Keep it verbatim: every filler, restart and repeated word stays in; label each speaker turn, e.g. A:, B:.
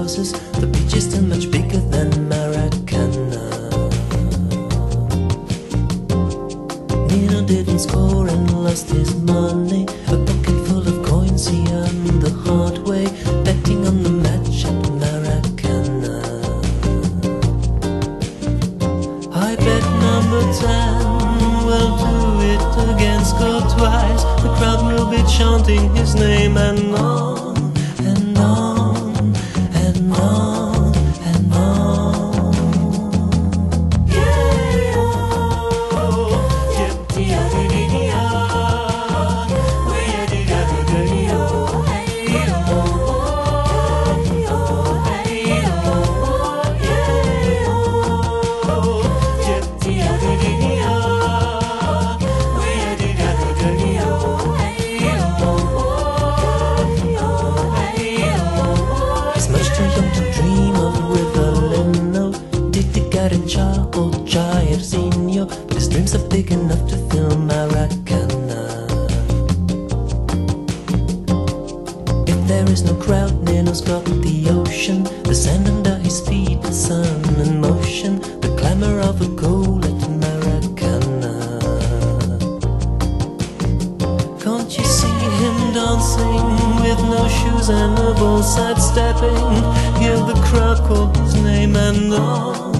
A: houses. The beach is still much bigger than Maracana. Nino didn't score and lost his money. A pocket full of coins he earned the hard way, betting on the match at Maracana. I bet number ten will do it again, score twice. The crowd will be chanting his name, and on and on and on and on. Yeah, oh, yeah, yeah, or Jairzinho, but his dreams are big enough to fill Maracana. If there is no crowd, Nino's got the ocean, the sand under his feet, the sun in motion, the clamor of a goal at Maracana. Can't you see him dancing with no shoes and a ball sidestepping? Hear the crowd call his name, and on